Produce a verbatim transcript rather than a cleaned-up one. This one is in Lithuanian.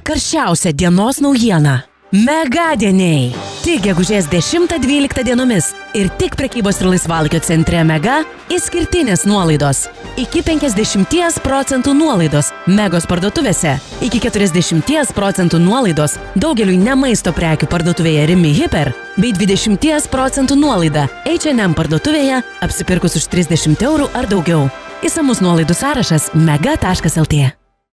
Karščiausia dienos naujiena. Megadieniai. Tik gegužės dešimtą dvyliktą dienomis ir tik prekybos ir laisvalaikio centre Mega išskirtinės nuolaidos. Iki penkiasdešimties procentų nuolaidos Megos parduotuvėse. Iki keturiasdešimties procentų nuolaidos daugeliui ne maisto prekių parduotuvėje Rimi Hiper bei dvidešimties procentų nuolaida H and M parduotuvėje apsipirkus už trisdešimt eurų ar daugiau. Išsamus nuolaidų sąrašas mega taškas lt.